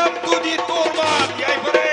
welcome to the Torban, yay pare.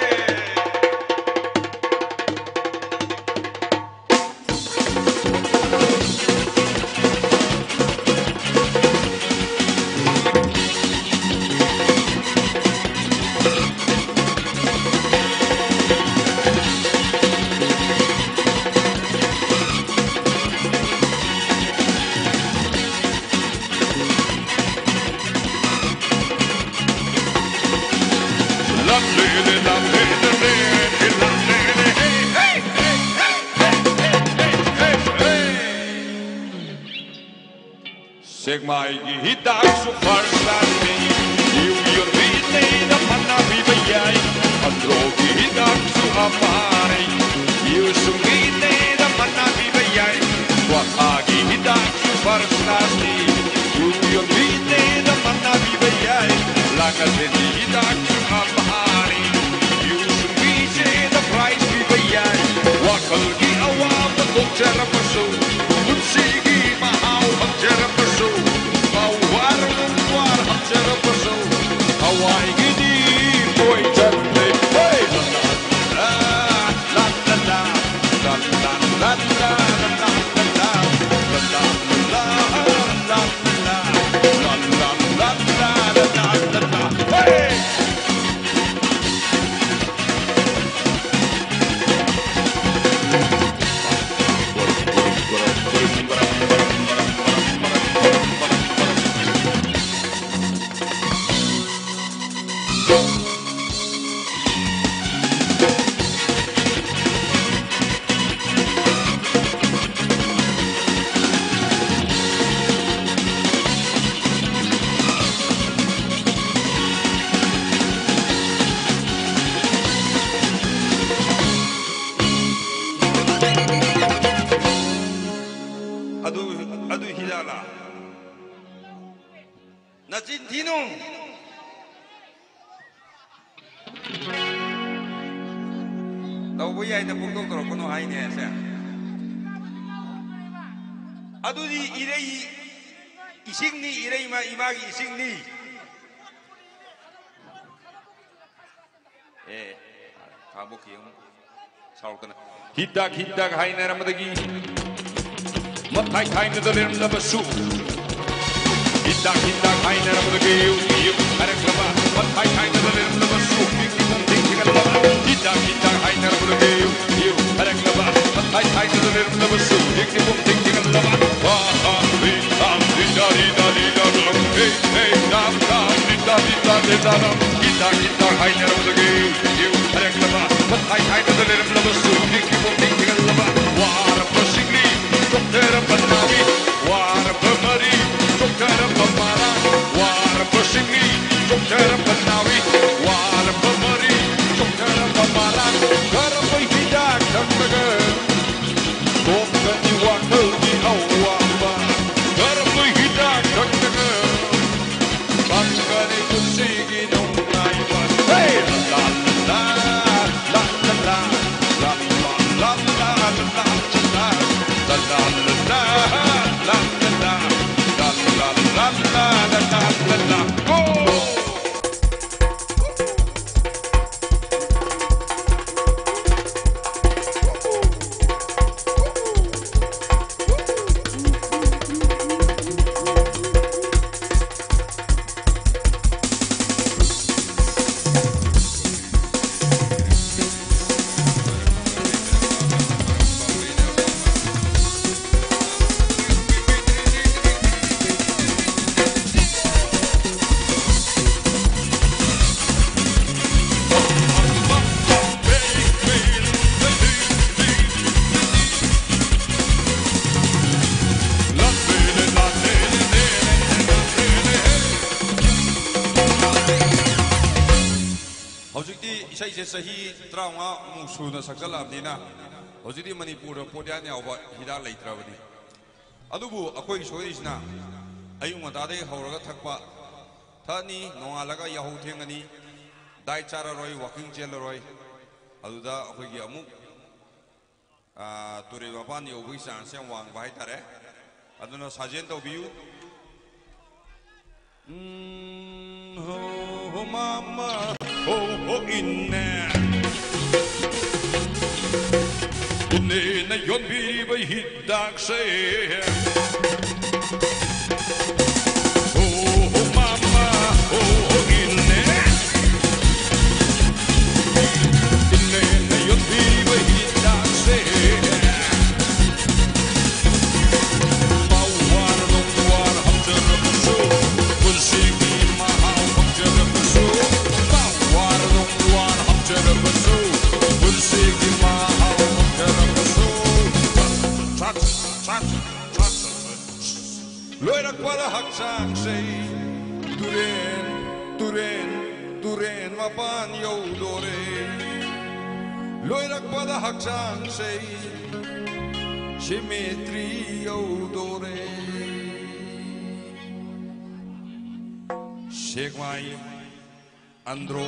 Sekmai hidak sufar sani, you read the manabi bayai, androgi hidak su amari, you read the manabi bayai, wakagi hidak sufar sani, you read the manabi bayai, lagazeni hidak su amari, you read the price bayai, wakalgi awam the doctor pasu, unsigi mahau doctor pasu. Hawaii gidi boy chande hey la la la la la la la la la la la la hey adu hilala najin tinung tau boyai na pungdong toro kono hai ne sa adu di irei ising ni irei ma imagi ising ni kamu kiyong sautana hidak hidak hai na ramadagi matai kai na dalim na basu hidak hidak hai na ramadagi you araklaba matai kai na dalim na basu bikimum dikigala hidak hidak hai na ramadagi you araklaba matai kai na dalim na basu bikimum dikigala wa ha ri am di da hey hey dam dam di da hidak hidak hai na ramadagi you araklaba matai kai na dalim na basu bikimum dikigala wa rapasigli Dokter Panawi, war pemari, dokter pemara, war pesingi, dokter Panawi, war pemari, dokter pemara, karpai hidak tangan, dokter di waktu di awal, karpai hidak tangan, bangkai kusigi nungai was, hey la la la la la la la la la la la. La la la la la la la la la la la la go. Sahi trauma musuna sakala dina hojidi manipur podian yawa hida leitrabadi adubu akoi soisna ayung dade hauraga thakpa thani nongalaga yahu thengani dai chara roi walking chel roi aduda akoi gi amuk turi bapan yo bui san sem wang bai tare aduna sajen to biu ho mama, inne. Inne na yon biriba hidak se. Mama, inne. Inne na yon biriba hidak se. Loira kwala haksang say Duren mapan yo dore Loira kwala haksang say Symmetry yo dore Sekmai Andro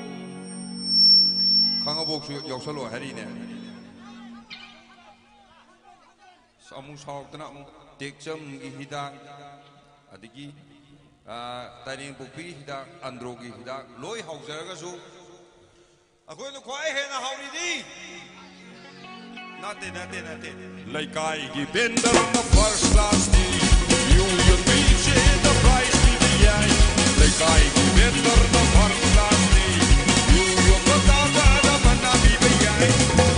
Kangaboksu yoksalo harine Samu saktana Tekcham hidak adigi taining pupi hidak androgi hidak loi haujaraga su akoi no khwai hena hauridi nate laikai gi bender na first class ni you reach the price ni yai laikai gi bender na first class ni you go ta da mana bi yai